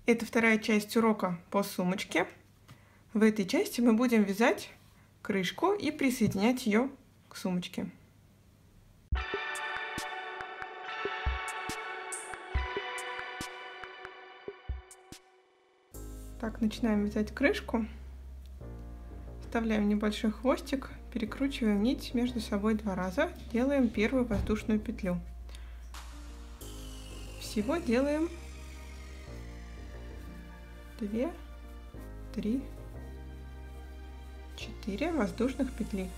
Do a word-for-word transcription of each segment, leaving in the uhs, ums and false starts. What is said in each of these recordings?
Это вторая часть урока по сумочке. В этой части мы будем вязать крышку и присоединять ее к сумочке. Так, начинаем вязать крышку. Вставляем небольшой хвостик, перекручиваем нить между собой два раза, делаем первую воздушную петлю. Всего делаем две, три, четыре воздушных петли.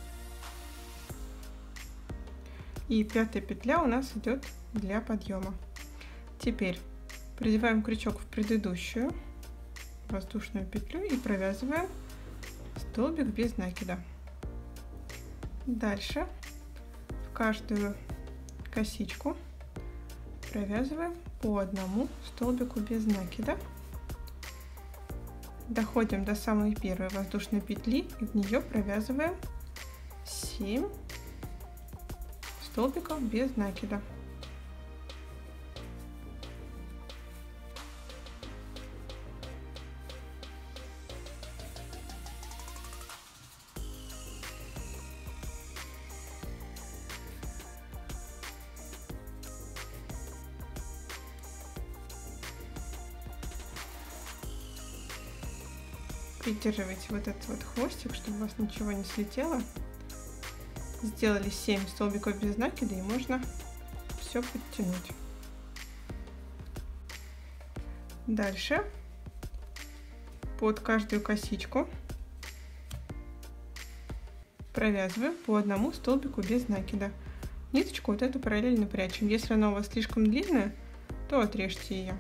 И пятая петля у нас идет для подъема. Теперь продеваем крючок в предыдущую воздушную петлю и провязываем столбик без накида. Дальше в каждую косичку провязываем по одному столбику без накида. Доходим до самой первой воздушной петли и в нее провязываем семь столбиков без накида. Придерживайте вот этот вот хвостик, чтобы у вас ничего не слетело. Сделали семь столбиков без накида, и можно все подтянуть. Дальше под каждую косичку провязываем по одному столбику без накида. Ниточку вот эту параллельно прячем. Если она у вас слишком длинная, то отрежьте ее.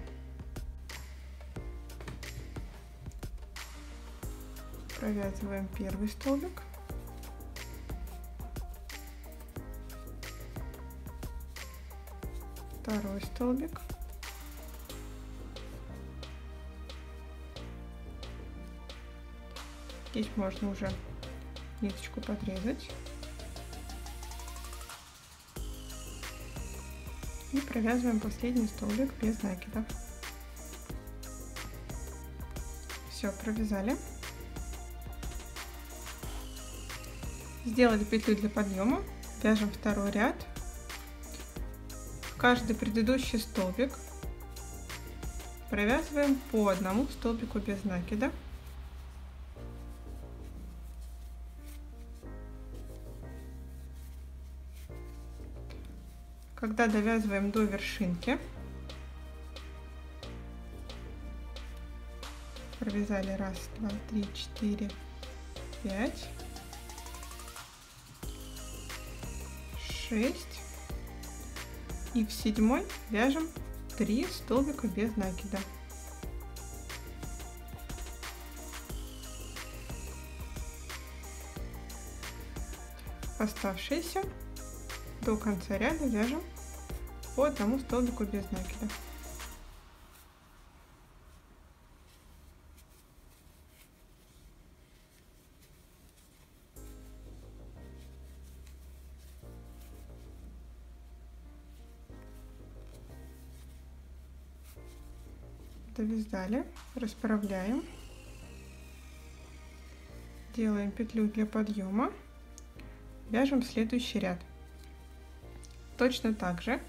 Провязываем первый столбик. Второй столбик. Здесь можно уже ниточку подрезать. И провязываем последний столбик без накида. Все, провязали. Сделали петлю для подъема, вяжем второй ряд. В каждый предыдущий столбик провязываем по одному столбику без накида. Когда довязываем до вершинки, провязали раз, два, три, четыре, пять. шесть, и в седьмой вяжем три столбика без накида. Оставшиеся до конца ряда вяжем по одному столбику без накида. Довязали, расправляем, делаем петлю для подъема, вяжем следующий ряд. Точно так же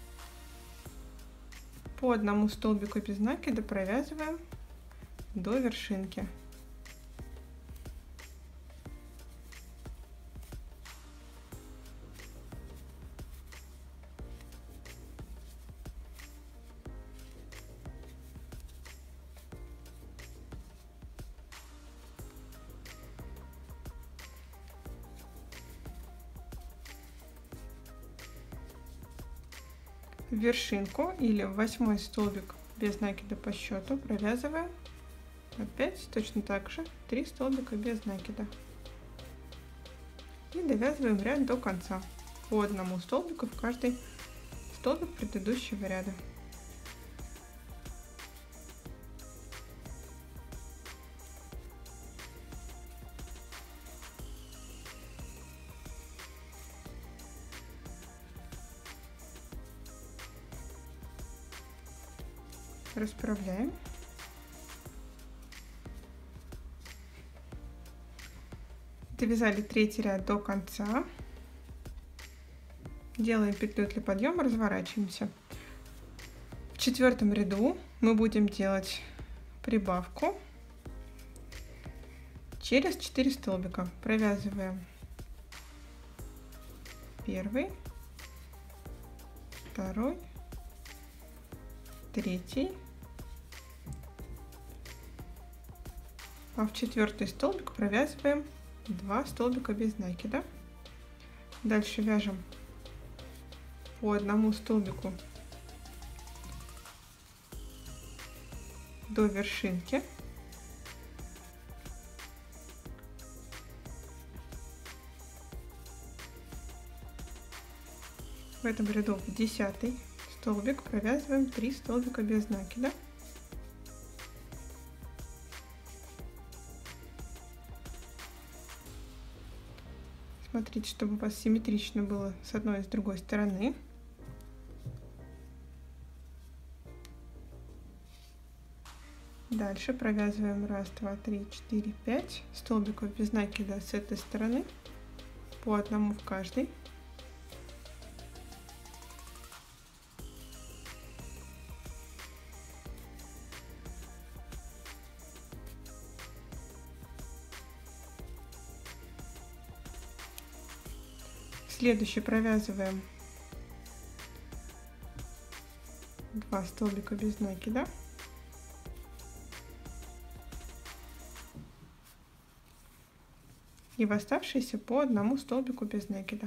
по одному столбику без накида провязываем до вершинки. В вершинку или в восьмой столбик без накида по счету провязываем опять точно так же три столбика без накида и довязываем ряд до конца по одному столбику в каждый столбик предыдущего ряда. расправляем, Довязали третий ряд до конца. Делаем петлю для подъема, разворачиваемся. В четвертом ряду мы будем делать прибавку через четыре столбика. Провязываем первый, второй, третий, а в четвертый столбик провязываем два столбика без накида. Дальше вяжем по одному столбику до вершинки. В этом ряду в десятый столбик провязываем три столбика без накида. Смотрите, чтобы у вас симметрично было с одной и с другой стороны. Дальше провязываем раз, два, три, четыре, пять столбиков без накида с этой стороны, по одному в каждый. Следующий провязываем два столбика без накида. И в оставшиеся по одному столбику без накида.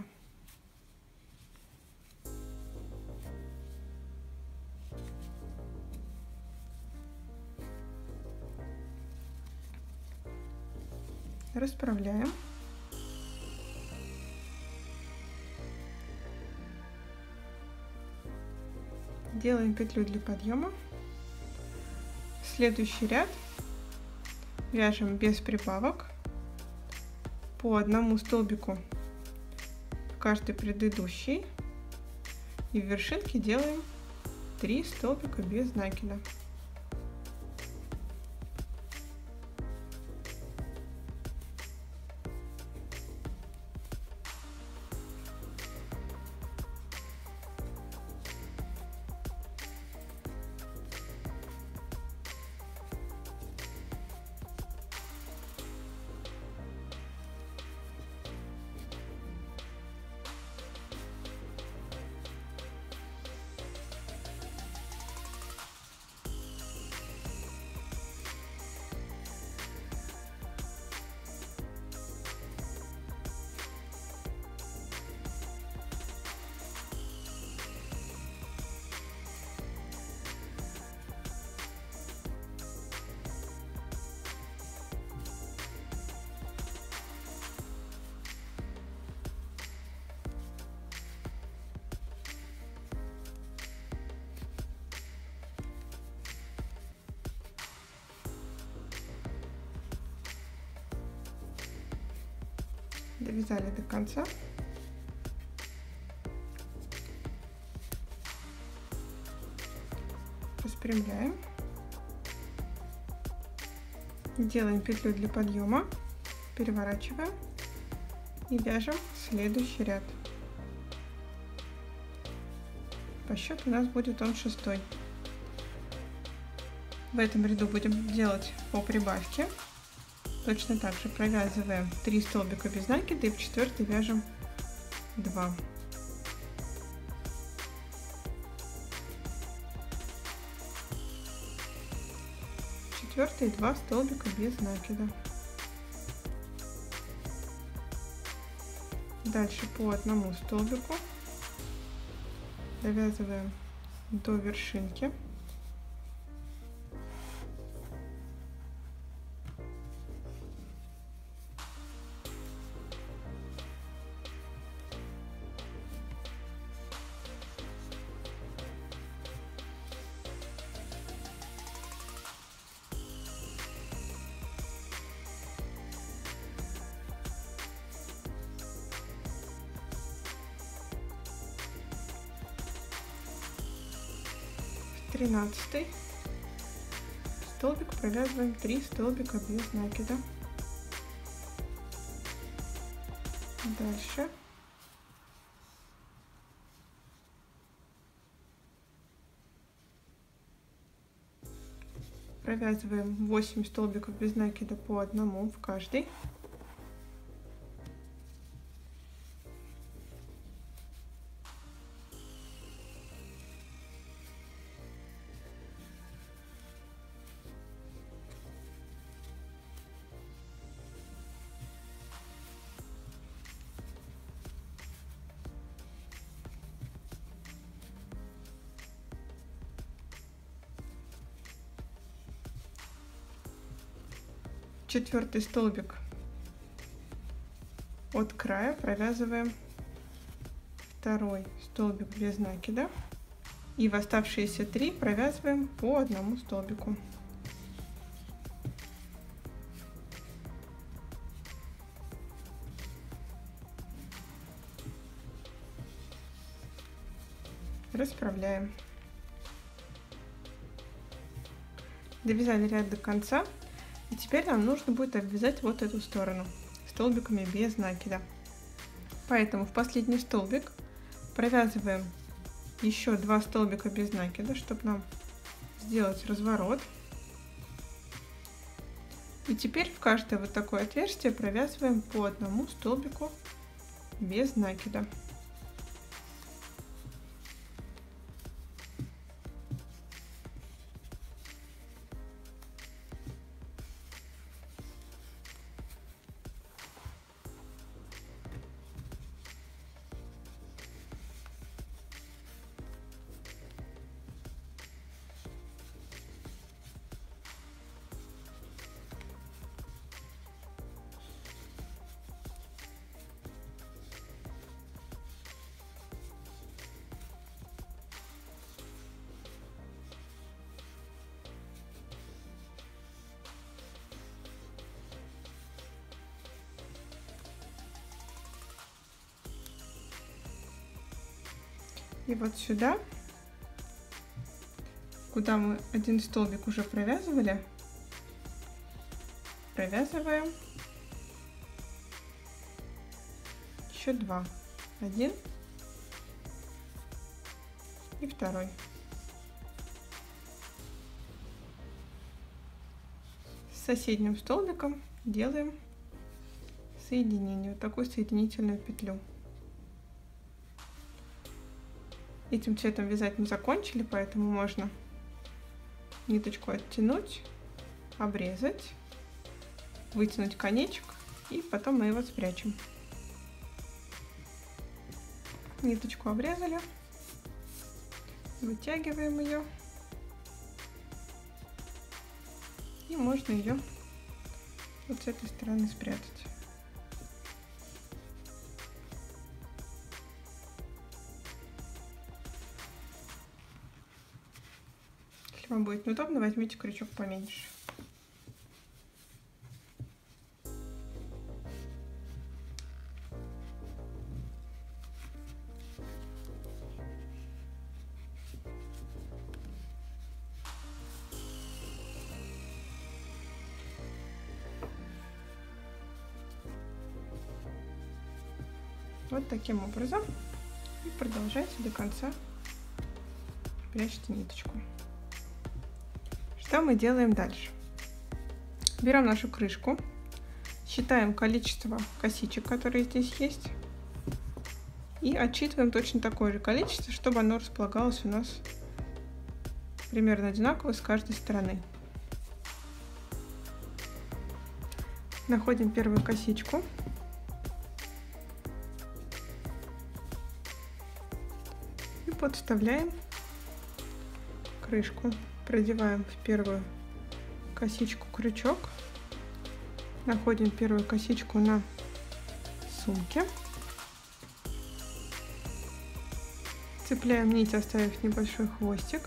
Расправляем. Делаем петлю для подъема. Следующий ряд вяжем без прибавок по одному столбику в каждый предыдущий, и в вершинке делаем три столбика без накида. Довязали до конца. Распрямляем. Делаем петлю для подъема, переворачиваем и вяжем следующий ряд. По счету у нас будет он шестой. В этом ряду будем делать по прибавке. Точно так же провязываем три столбика без накида и в четвертый вяжем два. Четвертый два столбика без накида. Дальше по одному столбику довязываем до вершинки. тринадцатый столбик провязываем три столбика без накида. Дальше. Провязываем восемь столбиков без накида по одному в каждый. Четвертый столбик от края провязываем второй столбик без накида, и в оставшиеся три провязываем по одному столбику. Расправляем. Довязали ряд до конца. И теперь нам нужно будет обвязать вот эту сторону столбиками без накида. Поэтому в последний столбик провязываем еще два столбика без накида, чтобы нам сделать разворот. И теперь в каждое вот такое отверстие провязываем по одному столбику без накида. И вот сюда, куда мы один столбик уже провязывали, провязываем еще два. Один и второй. С соседним столбиком делаем соединение, вот такую соединительную петлю. Этим цветом вязать мы закончили, поэтому можно ниточку оттянуть, обрезать, вытянуть конечек, и потом мы его спрячем. Ниточку обрезали, вытягиваем ее, и можно ее вот с этой стороны спрятать. Если вам будет неудобно, возьмите крючок поменьше. Вот таким образом. И продолжайте до конца прячьте ниточку. Что мы делаем дальше? Берем нашу крышку, считаем количество косичек, которые здесь есть, и отсчитываем точно такое же количество, чтобы оно располагалось у нас примерно одинаково с каждой стороны. Находим первую косичку. И подставляем крышку. Продеваем в первую косичку крючок. Находим первую косичку на сумке. Цепляем нить, оставив небольшой хвостик.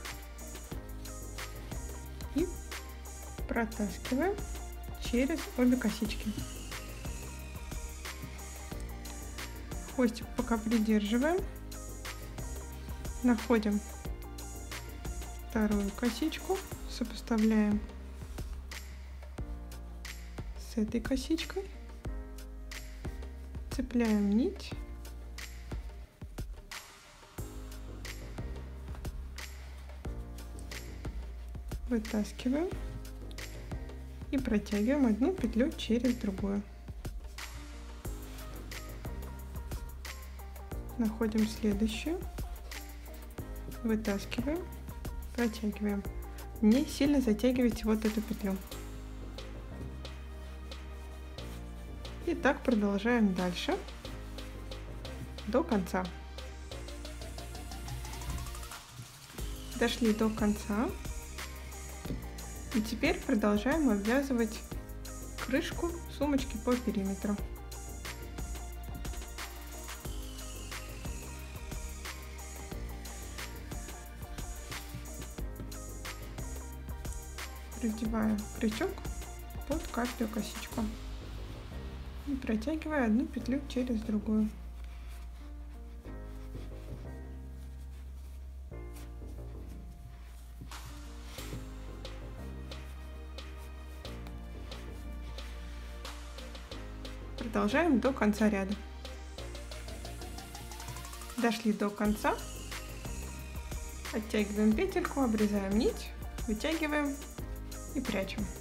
И протаскиваем через обе косички. Хвостик пока придерживаем. Находим вторую косичку, сопоставляем с этой косичкой, цепляем нить, вытаскиваем и протягиваем одну петлю через другую. Находим следующую, вытаскиваем, протягиваем. Не сильно затягивайте вот эту петлю. И так продолжаем дальше до конца. Дошли до конца. И теперь продолжаем обвязывать крышку сумочки по периметру. Продеваем крючок под каждую косичку и протягивая одну петлю через другую. Продолжаем до конца ряда. Дошли до конца, оттягиваем петельку, обрезаем нить, вытягиваем и прячем.